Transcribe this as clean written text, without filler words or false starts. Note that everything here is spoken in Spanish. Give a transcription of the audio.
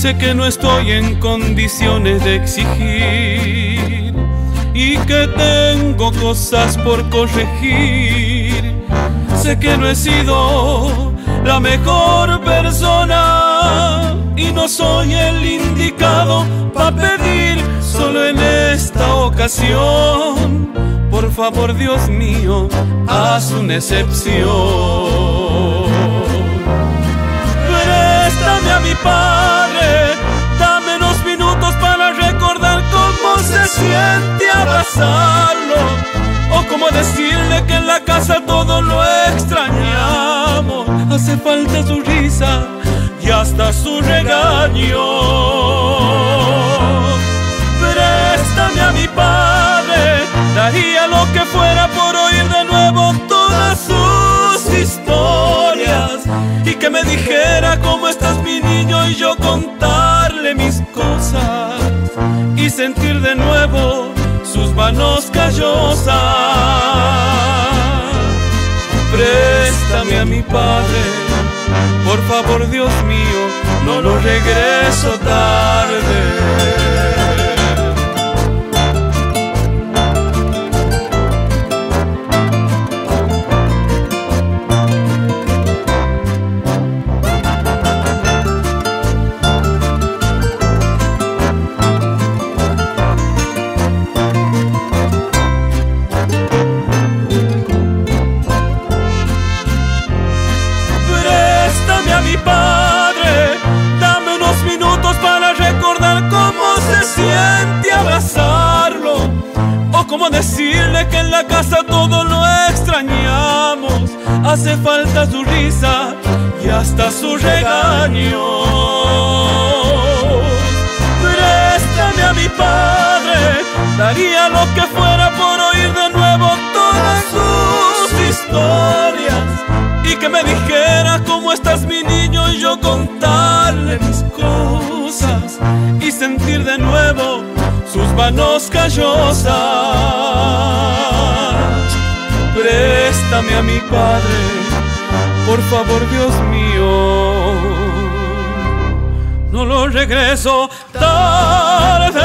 Sé que no estoy en condiciones de exigir y que tengo cosas por corregir. Sé que no he sido la mejor persona y no soy el indicado para pedir solo en esta ocasión. Por favor, Dios mío, haz una excepción. Préstame a mi padre, dame unos minutos para recordar cómo se siente abrazarlo, o cómo decirle que en la casa todo lo extrañamos. Hace falta su risa y hasta su regaño. Préstame a mi padre, daría lo que fuera por oír de nuevo todas sus historias, y que me dijera cómo estás mi niño y yo contarle mis cosas y sentir de nuevo sus manos callosas. Préstame a mi padre, por favor, Dios mío, no lo regreso tarde. Siente abrazarlo, o cómo decirle que en la casa todo lo extrañamos. Hace falta su risa y hasta su regaño. Préstame a mi padre, daría lo que fuera por oír de nuevo todas sus historias, y que me dijera cómo estás mi niño y yo contarle mis cosas y sentir de nuevo sus manos callosas. Préstame a mi padre, por favor, Dios mío, no lo regreso tarde.